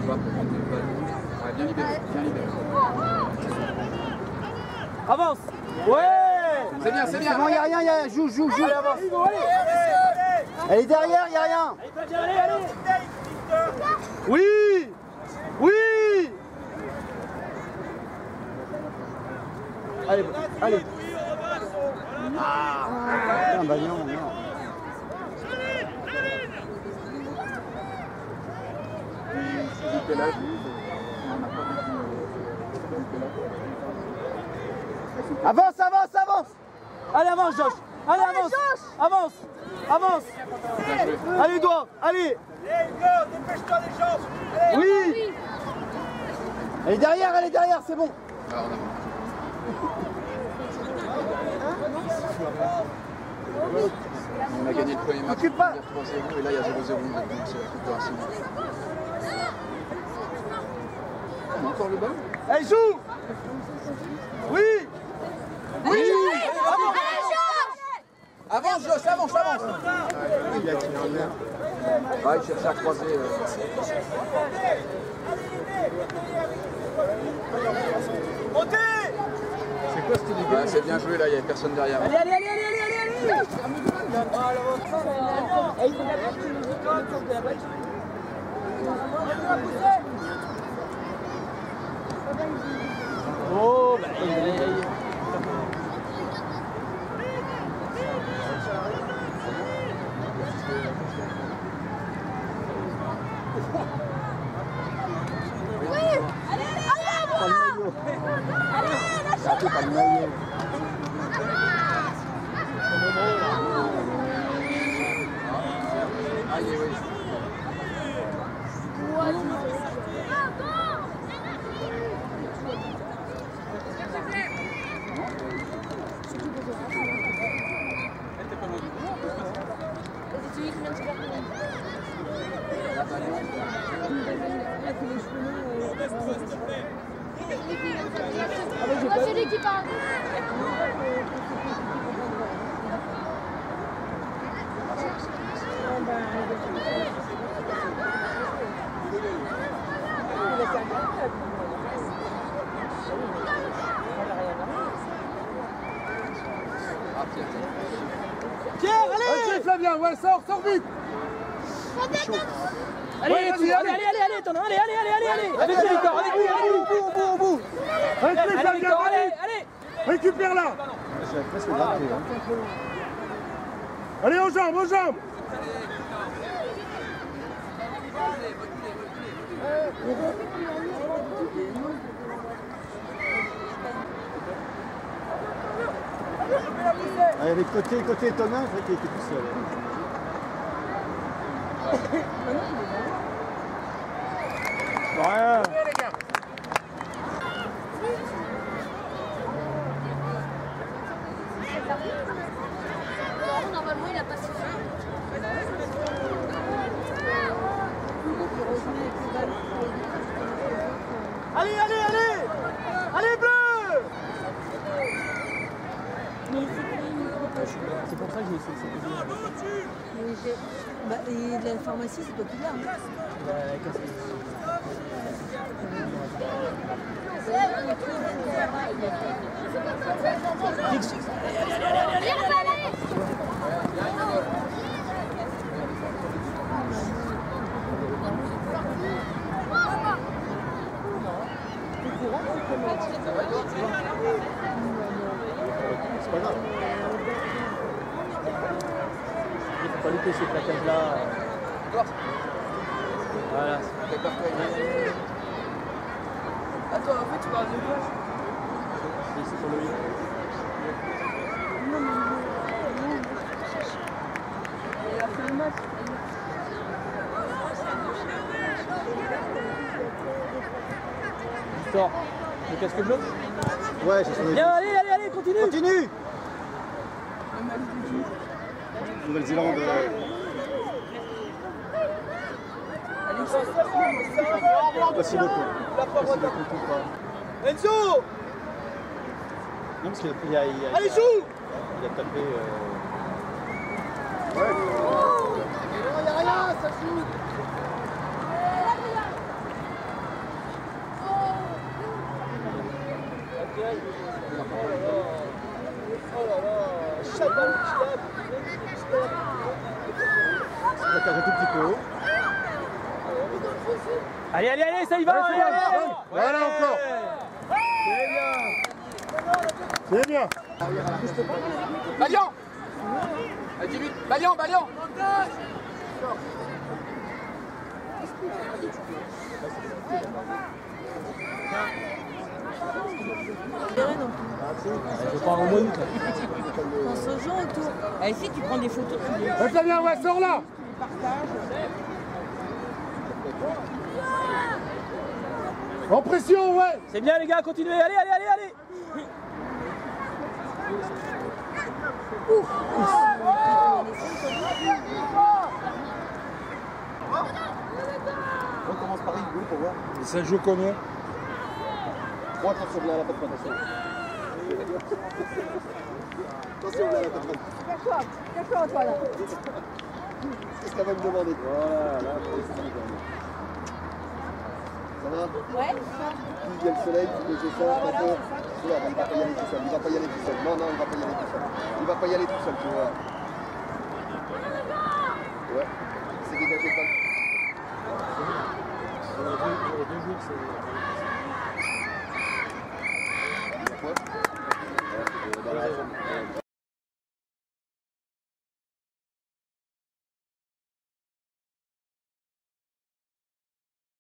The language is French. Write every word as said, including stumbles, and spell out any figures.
bas pour prendre le ballon. Ouais, bien libéré, bien libéré. Avance. Ouais. C'est bien, c'est bien. Non, il n'y a rien, il y a rien. Joue, joue, joue. Allez, avance. Elle est derrière, il n'y a rien. Allez, allez, allez. Oui. Oui. Allez, allez. Ah, bah non, non. C'était là, Avance, avance, avance. Allez, avance, Josh. Allez, avance. Avance. Avance. Allez, Edouard. Allez. Dépêche-toi les jambes. Oui. Elle est derrière, elle est derrière, c'est bon. Ah, on a... On a gagné le premier match, Occupe pas. trois zéro et là il y a zéro zéro, donc c'est la récupération. On a encore le ballon. Elle joue. Oui. Oui. Avance Josh, avance, avance. Il a tiré en l'air. Ouais, il cherche à croiser. Euh... Montez. C'est quoi cette idée? Ouais, c'est bien joué là, il n'y avait personne derrière. Allez, allez, allez, allez, allez, allez. Oh, bah, allez, allez, allez. Pas le maillot. Allez, oui. C'est lui qui parle. Pierre, allez. Ok, Flavien, ouais, sors, sors vite. Allez, Ouais, allez, vas-y, allez, allez. allez, allez, attends, allez, allez, allez, allez, allez. Avec lui, Victor, avec lui, avec lui. Au bout, au bout, au bout. Restez, Allez, Flavien, Victor, allez, allez. allez. Récupère là. C'est presque gratté, hein. Allez, aux jambes, aux jambes. Ah, il y avait côté, côté étonnant, c'est vrai qu'il était tout seul. Rien. Normalement, il a pas suffi. Allez, allez, allez. Allez, bleu. C'est pour ça que j'ai essayé cette Bah, et la pharmacie, c'est toi qui l'as. Hein. C'est pas grave. Il faut pas louper ces plaquages-là. Voilà. Attends, en fait, tu parles de quoi? C'est sur le huit. Il a fait le match. Victor, le casque bleu. Ouais, c'est sur les... Bien, allez, allez, allez, continue. Continue. Nouvelle-Zélande. Euh... Pas si beaucoup. Pas si beaucoup tout pas. Enzo. Non, parce qu'il a, il a, il a, Allez, joue. il a tapé. Euh... Ouais. Oh, il n'y a rien, ça joue. un tout petit peu. Allez, allez, allez, ça y va. Allez, allez, allez. Voilà encore. C'est bien. Balian. Balian, Balian. Je pars en monite. On se joue autour. Allez, si tu prends des photos, tu les... Ouais, Flavien, ouais, sors là. En pression, ouais. C'est bien les gars, continuez. Allez, allez, allez, allez. On commence par une boule pour voir. Et ça joue combien? Oh, attention, là, la patte, attention. Attention, là, la patte. Cache-toi, cache-toi toi là. Qu'est-ce qu'elle va me demander? Voilà, là, ça va? Ouais. Plus il y a le soleil, plus je sens un peu. Voilà, il va pas y aller tout seul, il va pas y aller tout seul. Non, non, il va pas y aller tout seul. Il va pas y aller tout seul, tu vois. Ouais, c'est dégagé pas. J'aurais deux jours, c'est... Ouais.